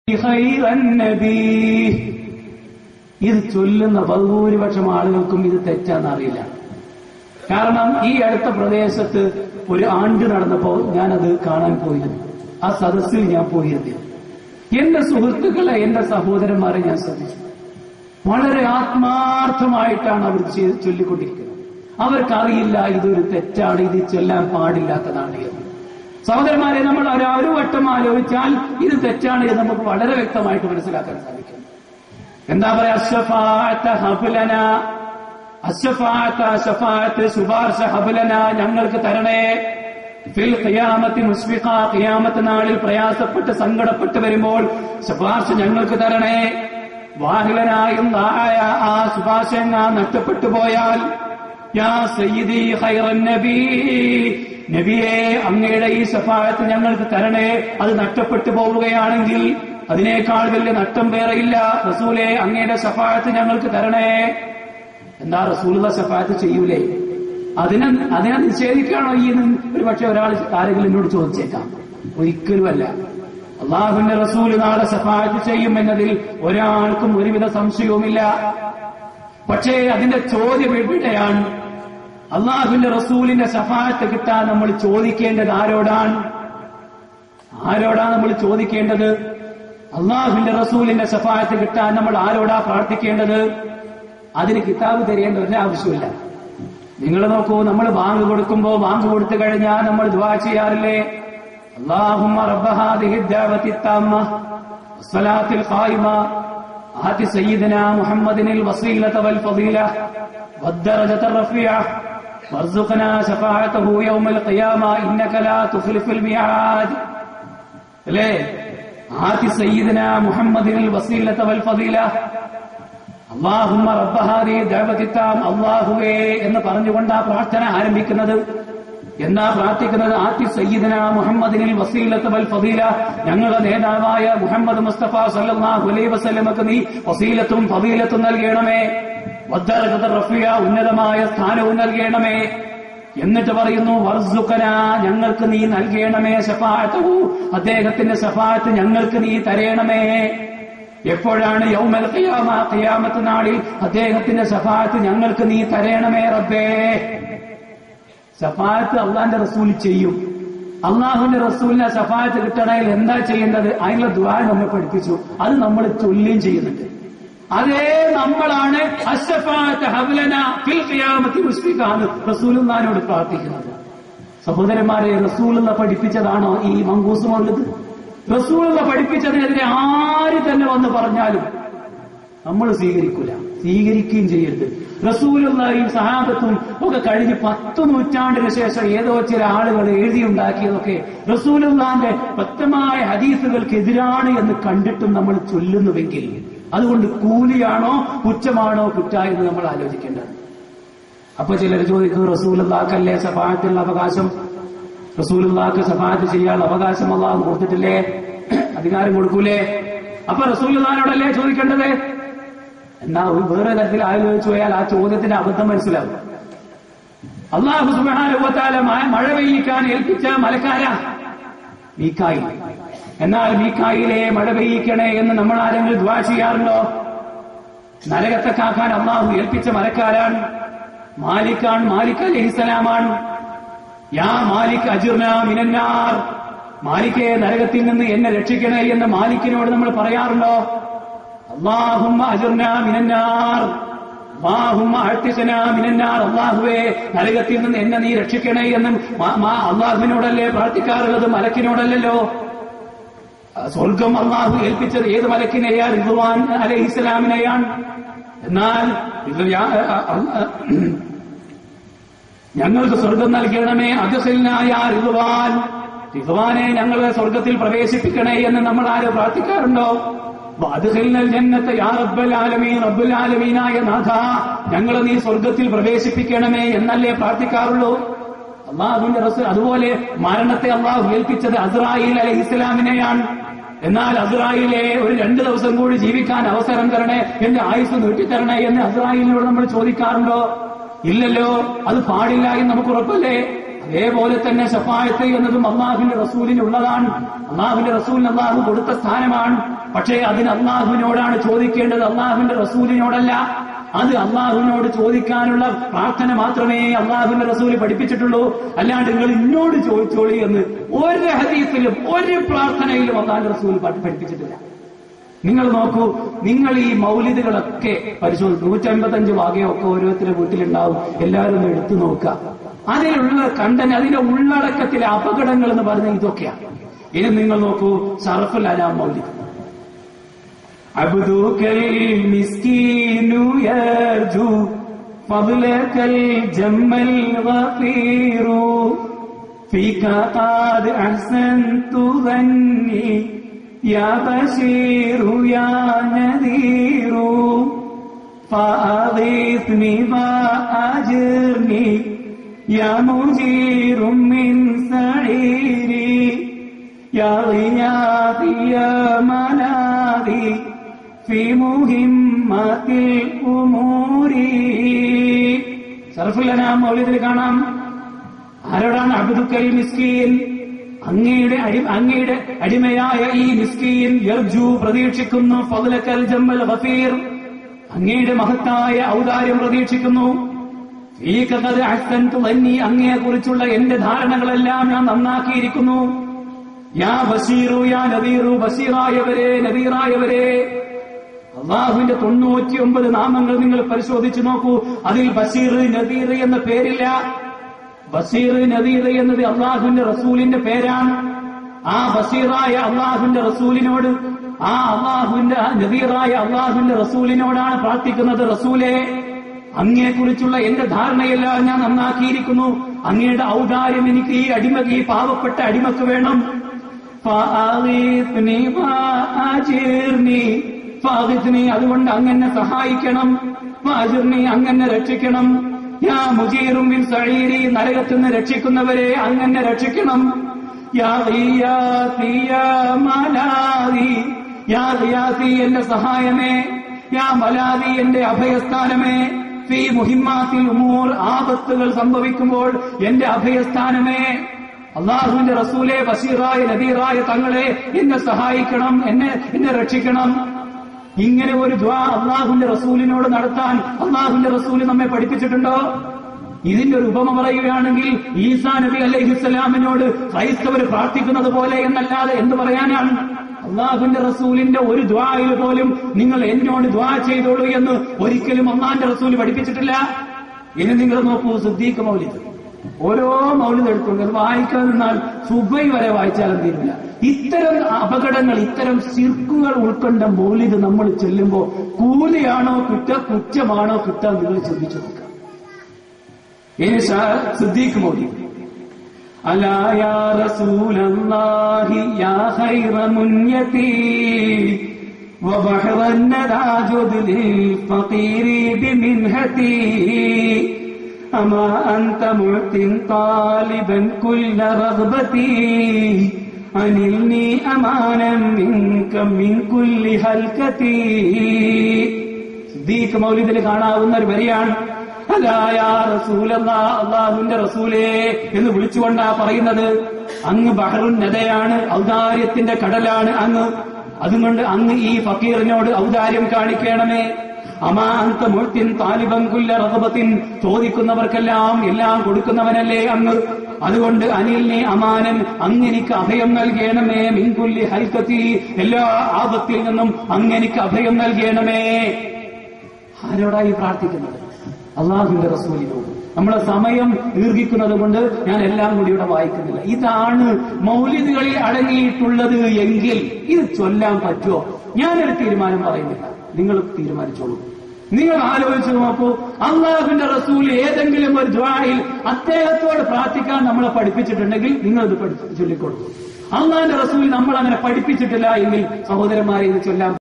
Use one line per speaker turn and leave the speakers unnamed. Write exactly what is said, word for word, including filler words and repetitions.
ഇത് ചൊല്ലുന്ന ബഹുഭൂരിപക്ഷം ആളുകൾക്കും ഇത് തെറ്റാന്നറിയില്ല. കാരണം ഈ അടുത്ത പ്രദേശത്ത് ഒരു ആണ്ട് നടന്നപ്പോ ഞാനത് കാണാൻ പോയിരുന്നു. ആ സദസ്സിൽ ഞാൻ പോയിരുന്നു. എന്റെ സുഹൃത്തുക്കളെ, എന്റെ സഹോദരന്മാരെ ഞാൻ ശ്രദ്ധിച്ചു. വളരെ ആത്മാർത്ഥമായിട്ടാണ് അവർ ചൊല്ലിക്കൊണ്ടിരിക്കുന്നത്. അവർക്കറിയില്ല ഇതൊരു തെറ്റാണ്, ഇത് ചെല്ലാൻ പാടില്ലാത്തതാണ് എന്ന്. സഹോദരന്മാരെ, നമ്മൾ ഒരു വട്ടം ആലോചിച്ചാൽ ഇത് തെറ്റാണ് എന്ന് നമുക്ക് വളരെ വ്യക്തമായിട്ട് മനസ്സിലാക്കാൻ സാധിക്കും. എന്താ പറയാ? അശ്ശഫാഅത്ത ഹബ്ലന, അശ്ശഫാഅത്ത ശഫാഅത്ത് ശുപാർശ ഹബ്ലന, ഞങ്ങൾക്ക് തരണേ. ഫിൽ ഖിയാമത്തി മുസ്ഫിഖ, ഖിയാമത്ത് നാളിൽ പ്രയാസപ്പെട്ട് സങ്കടപ്പെട്ട് വരുമ്പോൾ ശുപാർശ ഞങ്ങൾക്ക് തരണേ. വാഹിലനായും നായ ആ ശുപാർശ നഷ്ടപ്പെട്ടു പോയാൽ യാ സയ്യിദി ഖൈറൻ നബി, നബിയെ അങ്ങയുടെ ഈ ശഫാഅത്ത് ഞങ്ങൾക്ക് തരണേ. അത് നഷ്ടപ്പെട്ടു പോവുകയാണെങ്കിൽ അതിനേക്കാൾ വലിയ നഷ്ടം വേറെയില്ല. റസൂലെ, അങ്ങയുടെ ശഫാഅത്ത് ഞങ്ങൾക്ക് തരണേ. എന്താ റസൂലുള്ള ശഫാഅത്ത് ചെയ്യൂലേ? അതിനെ അതിനെ നിഷേധിക്കുകയാണോ ഈ ഒരു പക്ഷെ ഒരാൾ ആരെങ്കിലും എന്നോട് ചോദിച്ചേക്കാം. ഒരിക്കലുമല്ല. അള്ളാഹുവിന്റെ റസൂൽ നാളെ ശഫാഅത്ത് ചെയ്യും എന്നതിൽ ഒരാൾക്കും ഒരുവിധ സംശയവുമില്ല. പക്ഷേ അതിന്റെ ചോദ്യം എവിടെയാണ്? അള്ളാഹുവിന്റെ റസൂലിന്റെ ശഫാഅത്ത് കിട്ടാൻ നമ്മൾ ചോദിക്കേണ്ടത് ആരോടാണ്? ആരോടാണ് നമ്മൾ ചോദിക്കേണ്ടത്? അള്ളാഹുവിന്റെ റസൂലിന്റെ ശഫാഅത്ത് കിട്ടാൻ നമ്മൾ ആരോടാ പ്രാർത്ഥിക്കേണ്ടത്? അതിന് കിതാബ് തരേണ്ട ഒരാവശ്യമില്ല. നിങ്ങൾ നോക്കൂ, നമ്മൾ ബാങ്ക് കൊടുക്കുമ്പോ ബാങ്ക് കൊടുത്തു കഴിഞ്ഞാൽ നമ്മൾ ദുആ ചെയ്യാറില്ലേ? അല്ലാഹുമ്മ റബ്ബ ഹാദിഹി ദഅവതി തമ്മ വസ്സലാത്തിൽ ഖായിമ ആതി സയ്യിദനാ മുഹമ്മദിനിൽ വസീലത വൽ ഫളീല വദ്ദറജത റഫീഅ വർസുഖനാ ശഫാഅതഹു യൗമൽ ഖിയാമ ഇന്നക ലാ തുഖ്ലിഫുൽ മിആദ്. അല്ലേ? ആതി സയ്യിദനാ മുഹമ്മദിനിൽ വസീലത വൽ ഫളീല അല്ലാഹുമ്മ റബ്ബ ഹാദിഹി ദഅവതി തമ്മ, അല്ലാഹുവേ എന്ന് പറഞ്ഞുകൊണ്ട് ആ പ്രാർത്ഥന ആരംഭിക്കുന്നത്. എന്നാ പ്രാർത്ഥിക്കുന്നത്? ആതി സയ്യിദനാ മുഹമ്മദിനിൽ വസീലത വൽ ഫളീല, ഞങ്ങളുടെ നേതാവായ മുഹമ്മദ് മുസ്തഫ സല്ലല്ലാഹു അലൈഹി വസല്ലമക്ക് നീ വസീലത്തും ഫളീലത്തും നൽകണമേ. വദ്ദറജത റഫീഅ, ഉന്നതമായ സ്ഥാനവും നൽകണമേ. എന്നിട്ട് പറയുന്നു വർസുഖന, ഞങ്ങൾക്ക് നീ നൽകണമേ. ശഫാഅതഹു, അദ്ദേഹത്തിന്റെ ശഫാഅത്ത് ഞങ്ങൾക്ക് നീ തരേണമേ. എപ്പോഴാണ്? യൗമൽ ഖിയാമ, ഖിയാമത്ത് നാളിൽ അദ്ദേഹത്തിന്റെ ശഫാഅത്ത് ഞങ്ങൾക്ക് നീ തരേണമേ റബ്ബേ. ശഫാഅത്ത് അള്ളാന്റെ റസൂൽ ചെയ്യും. അള്ളാഹുവിന്റെ റസൂലിനെ ശഫാഅത്ത് കിട്ടണമെങ്കിൽ എന്താ ചെയ്യേണ്ടത്? അതിനുള്ള ദുആ നമ്മെ പഠിപ്പിച്ചു. അത് നമ്മൾ ചൊല്ലുകയും ചെയ്യുന്നുണ്ട്. അതേ നമ്മളാണ് അശ്ശഫാഅത്ത് ഹബ്ലന ഫിൽ ഖിയാമത്തി മുസ്ഫിഖ എന്ന് റസൂലുള്ളാഹിനോട് പ്രാർത്ഥിക്കുന്നത്. സഹോദരന്മാരെ, റസൂലുള്ള പഠിപ്പിച്ചതാണോ ഈ മങ്കൂസ് മൗലിദ്? റസൂലുള്ള പഠിപ്പിച്ചതിനെതിരെ ആര് തന്നെ വന്ന് പറഞ്ഞാലും നമ്മൾ സ്വീകരിക്കൂല, സ്വീകരിക്കുകയും ചെയ്യരുത്. റസൂലുള്ളാഹിയും സഹാബത്തും ഒക്കെ കഴിഞ്ഞ് പത്ത് നൂറ്റാണ്ടിന് ശേഷം ഏതോ ചില ആളുകൾ എഴുതിയുണ്ടാക്കിയതൊക്കെ റസൂലുള്ളാഹിന്റെ വ്യക്തമായ ഹദീസുകൾക്കെതിരാണ് എന്ന് കണ്ടിട്ടും നമ്മൾ ചൊല്ലുന്നുവെങ്കിൽ അതുകൊണ്ട് കൂലിയാണോ കുറ്റമാണോ കുറ്റ എന്ന് നമ്മൾ ആലോചിക്കേണ്ടത്. അപ്പൊ ചിലർ ചോദിക്കും, റസൂലുള്ളാഹിക്കല്ലേ ശഫാഅത്തിനുള്ള അവകാശം? റസൂലുള്ളാഹിക്ക് ശഫാഅത്ത് ചെയ്യാനുള്ള അവകാശം അല്ലാഹു കൊടുത്തിട്ടില്ലേ? അധികാരം കൊടുക്കൂലേ? അപ്പൊ റസൂലുള്ളാഹിനോടല്ലേ ചോദിക്കേണ്ടത്? എന്നാ വേറെ തരത്തിൽ ആലോചിച്ചു പോയാൽ ആ ചോദ്യത്തിന്റെ അബദ്ധം മനസ്സിലാവും. അല്ലാഹു സുബ്ഹാനഹു വ തആല മഴ പെയ്യിക്കാൻ ഏൽപ്പിച്ച മലക്കാരാ മീകായിൽ. എന്നാൽ മീകായിലെ മഴ പെയ്യിക്കണേ എന്ന് നമ്മൾ ആരെങ്കിലും ദുആ ചെയ്യാറുണ്ടോ? നരകത്തെ കാക്കാൻ അല്ലാഹു ഏൽപ്പിച്ച മലക്കാരാണ്. മാലിക്കാണ്, മാലിക് അലൈഹിസ്സലാമാണ്. യാ മാലിക് അജിർനാ മിനന്നാർ, മാലിക്കേ നരകത്തിൽ നിന്ന് എന്നെ രക്ഷിക്കണേ എന്ന് മാലിക്കിനോട് നമ്മൾ പറയാറുണ്ടോ? അല്ലാഹുമ്മ അജിർനാ മിനന്നാർ, അല്ലാഹുമ്മ അഅ്തിഖനാ മിനന്നാർ, അല്ലാഹുവേ നരകത്തിൽ നിന്ന് എന്നെ നീ രക്ഷിക്കണേ എന്നും അല്ലാഹുവിനോടല്ലേ പ്രാർത്ഥിക്കാറുള്ളത്, മലക്കിനോടല്ലല്ലോ. സ്വർഗം അല്ലാഹു ഏൽപ്പിച്ചത് ഏത് മലക്കിനെയാണ്? റിദ്വാൻ അലൈഹിസ്സലാമിനെയാണ്. എന്നാൽ ഞങ്ങൾക്ക് സ്വർഗം നൽകണമേ, അദ്ഖിൽനായ റിദ്വാൻ, റിദ്വാനെ ഞങ്ങളെ സ്വർഗത്തിൽ പ്രവേശിപ്പിക്കണേ എന്ന് നമ്മൾ ആര് പ്രാർത്ഥിക്കാറുണ്ടോ? അദ്ഖിൽനൽ ജന്നത യാ റബ്ബൽ ആലമീൻ, റബ്ബുൽ ആലമീനായ നാഥ ഞങ്ങളെ നീ സ്വർഗത്തിൽ പ്രവേശിപ്പിക്കണമേ എന്നല്ലേ പ്രാർത്ഥിക്കാറുള്ളൂ. അല്ലാഹുവിന്റെ റസൂൽ അതുപോലെ മരണത്തെ അല്ലാഹു ഏൽപ്പിച്ചത് അസ്രായീൽ അലൈഹിസ്സലാമിനെയാണ്. എന്നാൽ അസ്രായീലെ ഒരു രണ്ടു ദിവസം കൂടി ജീവിക്കാൻ അവസരം തരണേ, എന്റെ ആയുസ് നീട്ടിത്തരണേ എന്ന് അസ്രായീലിനോട് നമ്മൾ ചോദിക്കാറുണ്ടോ? ഇല്ലല്ലോ. അത് പാടില്ല എന്ന് നമുക്ക് ഉറപ്പല്ലേ? അതേപോലെ തന്നെ ശഫാഅത്ത് എന്നതും അള്ളാഹുവിന്റെ റസൂലിനുള്ളതാണ്. അള്ളാഹുവിന്റെ റസൂലിന് അള്ളാഹു കൊടുത്ത സ്ഥാനമാണ്. പക്ഷേ അതിന് അള്ളാഹുവിനോടാണ് ചോദിക്കേണ്ടത്, അള്ളാഹുവിന്റെ റസൂലിനോടല്ല. അത് അള്ളാഹുവിനോട് ചോദിക്കാനുള്ള പ്രാർത്ഥന മാത്രമേ അള്ളാഹുവിന്റെ റസൂല് പഠിപ്പിച്ചിട്ടുള്ളൂ. അല്ലാണ്ട് നിങ്ങൾ ഇന്നോട് ചോദിച്ചോളി എന്ന് ഒരു ഹദീസിലും ഒരു പ്രാർത്ഥനയിലും അള്ളാഹുവിന്റെ റസൂൽ പഠിപ്പിച്ചിട്ടില്ല. നിങ്ങൾ നോക്കൂ, നിങ്ങൾ ഈ മൗലിദുകളൊക്കെ പരിശോധിക്കും. നൂറ്റമ്പത്തഞ്ച് വാകയൊക്കെ ഓരോരുത്തരുടെ വീട്ടിലുണ്ടാവും. എല്ലാവരും ഒന്ന് എടുത്തു നോക്കുക. അതിലുള്ള കണ്ടന്റ്, അതിന്റെ ഉള്ളടക്കത്തിലെ അപകടങ്ങൾ എന്ന് പറഞ്ഞാൽ ഇതൊക്കെയാണ്. ഇനി നിങ്ങൾ നോക്കൂ, ശറഫുൽ അനാം മൗലിദ്. അബ്ദുകൽ മിസ്കീനു യർജു ഫദ്ലകൽ ജമ്മൽ ഗഫീറു ഫീക ഖദ് അഹ്സൻതു ظني يا بشير يا نذير فأغثني وأجرني يا مجير من سعيري يا غياثي يا ملاذي في مهمة الأمور. ശറഫുൽ അനാം മൗലിദിൽ കാണാം, ആരോടാണ്? അബ്ദുക്കൽ മിസ്കീൻ, അങ്ങയുടെ അടി അങ്ങയുടെ അടിമയായ ഈ മിസ്കീൻ യർജു പ്രതീക്ഷിക്കുന്നു, ഫദ്ലകൽ ജമ്മൽ ഗഫീർ അങ്ങയുടെ മഹത്തായ ഔദാര്യം പ്രതീക്ഷിക്കുന്നു, ഫീക ഖദ് അഹ്സൻതു ظني അങ്ങയെ കുറിച്ചുള്ള എന്റെ ധാരണകളെല്ലാം ഞാൻ നന്നാക്കിയിരിക്കുന്നു, യാ ബശീറു യാ നദീറു ബശീറായവരെ നദീറായവരെ. അള്ളാഹുവിന്റെ തൊണ്ണൂറ്റി ഒമ്പത് നാമങ്ങൾ നിങ്ങൾ പരിശോധിച്ചു നോക്കൂ, അതിൽ ബശീർ നദീർ എന്ന പേരില്ല. ബശീർ നദീർ എന്നത് അള്ളാഹുവിന്റെ റസൂലിന്റെ പേരാണ്. ആ ബശീറായ അള്ളാഹുവിന്റെ റസൂലിനോട്, ആ അള്ളാഹുവിന്റെ നദീറായ അള്ളാഹുവിന്റെ റസൂലിനോടാണ് പ്രാർത്ഥിക്കുന്നത്, റസൂലേ അങ്ങയെക്കുറിച്ചുള്ള എന്റെ ധാരണയെല്ലാം ഞാൻ നന്നാക്കിയിരിക്കുന്നു, അങ്ങയുടെ ഔദാര്യം എനിക്ക് ഈ അടിമക്ക്, ഈ പാവപ്പെട്ട അടിമക്ക് വേണം. അതുകൊണ്ട് അങ്ങനെ സഹായിക്കണം, ഫാജിർനി അങ്ങനെ രക്ഷിക്കണം, യാ മുജീറും മിൻ സഈരി നരകത്തിൽ നിന്ന് രക്ഷിക്കുന്നവരെ അങ്ങനെ രക്ഷിക്കണം, യാ ഗിയാസി യാ മലാദി യാ ഗിയാസി എന്റെ സഹായമേ, യാ മലാദി എന്റെ അഭയസ്ഥാനമേ, ഫീ മുഹിമ്മാത്തിൽ ഉമൂർ ആപത്തുകൾ സംഭവിക്കുമ്പോൾ എന്റെ അഭയസ്ഥാനമേ. അള്ളാഹുവിന്റെ റസൂലെ ബശീറായ നദീറായ തങ്ങളെ എന്നെ സഹായിക്കണം, എന്നെ എന്നെ രക്ഷിക്കണം. ഇങ്ങനെ ഒരു ദുആ അള്ളാഹുവിന്റെ റസൂലിനോട് നടത്താൻ അള്ളാഹുവിന്റെ റസൂല് നമ്മെ പഠിപ്പിച്ചിട്ടുണ്ടോ? ഇതിന്റെ ഒരു ഉപമ പറയുകയാണെങ്കിൽ ഈസാ നബി അലൈഹിസ്സലാമിനോട് ക്രൈസ്തവർ പ്രാർത്ഥിക്കുന്നത് പോലെ എന്നല്ലാതെ എന്ത് പറയാനാണ്? അള്ളാഹുവിന്റെ റസൂലിന്റെ ഒരു ദുആയിൽ പോലും നിങ്ങൾ എന്നോട് ദുആ ചെയ്തോളൂ എന്ന് ഒരിക്കലും അള്ളാഹുവിന്റെ റസൂല് പഠിപ്പിച്ചിട്ടില്ല. ഇനി നിങ്ങൾ നോക്കൂ, സിദ്ദീഖ് മൗലിദ്. ഓരോ മൗലിദ് എടുത്തുകൊണ്ട് അത് വായിക്കാൻ നിന്നാൽ സുബൈ വരെ വായിച്ചാലും തീരില്ല. ഇത്തരം അപകടങ്ങൾ, ഇത്തരം ശിർക്കുകൾ ഉൾക്കൊണ്ട മൗലിദ് നമ്മൾ ചെല്ലുമ്പോൾ കൂലിയാണോ കിട്ടുക, കുറ്റമാണോ കിട്ടുക, നിങ്ങൾ ചിന്തിച്ചു നോക്കാം. ഇനി സിദ്ദീഖ് മൗലിദ്. അലാ യാ റസൂലല്ലാഹി യാ ഖൈറ മുൻയതി വബഹറൻ നദാജുദ് ലിൽ ഫഖീരി ബിമിൻഹതി അമാ അൻത മുഅ്തിൻ താലിബൻ കുല്ല റഗ്ബതി അനിൽനി അമാനം മിൻക മിൻ കുല്ലി ഹൽകതി. സിദ്ദീഖ് മൗലിദിൽ കാണാവുന്ന ഒരു വരിയാണ്. അലാ യാ റസൂലല്ലാഹ്, അല്ലാഹുവിന്റെ റസൂലേ എന്ന് വിളിച്ചുകൊണ്ടാ പറയുന്നത്. അങ്ങ് ബഹറുൻ നദയാണ്, ഔദാര്യത്തിന്റെ കടലാണ് അങ്ങ്. അതുകൊണ്ട് അങ്ങ് ഈ ഫക്കീറിനോട് ഔദാര്യം കാണിക്കണമേ. അമാ അൻത മുഅ്തിൻ താലിബൻ കുല്ല റഗ്ബത്തിൻ, ചോദിക്കുന്നവർക്കെല്ലാം എല്ലാം കൊടുക്കുന്നവനല്ലേ അങ്ങ്. അതുകൊണ്ട് അനിൽനി അമാനൻ, അങ്ങെനിക്ക് അഭയം നൽകണമേ. മിൻ കുല്ലി ഹൽകതി, എല്ലാ ആപത്തിൽ നിന്നും അങ്ങെനിക്ക് അഭയം നൽകണമേ. ആരോടായി പ്രാർത്ഥിക്കുന്നത്? അള്ളാഹുവിന്റെ റസൂലിനോട്. നമ്മളെ സമയം ദീർഘിക്കുന്നത് കൊണ്ട് ഞാൻ എല്ലാം കൂടി ഇവിടെ വായിക്കുന്നില്ല. ഇതാണ് മൗലിദുകളിൽ അടങ്ങിയിട്ടുള്ളത് എങ്കിൽ ഇത് ചൊല്ലാൻ പറ്റുമോ? ഞാനൊരു തീരുമാനം പറയുന്നില്ല, നിങ്ങൾ തീരുമാനിച്ചോളൂ. നിങ്ങൾ ആലോചിച്ചു നോക്കൂ, അള്ളാഹുവിന്റെ റസൂൽ ഏതെങ്കിലും ഒരു ദുആയിൽ അദ്ദേഹത്തോട് പ്രാർത്ഥിക്കാൻ നമ്മളെ പഠിപ്പിച്ചിട്ടുണ്ടെങ്കിൽ നിങ്ങൾ ഇത് ചൊല്ലിക്കൊള്ളൂ. അള്ളാഹുവിന്റെ റസൂൽ നമ്മൾ അങ്ങനെ പഠിപ്പിച്ചിട്ടില്ല എങ്കിൽ സഹോദരന്മാരെ ഇത് ചൊല്ലാൻ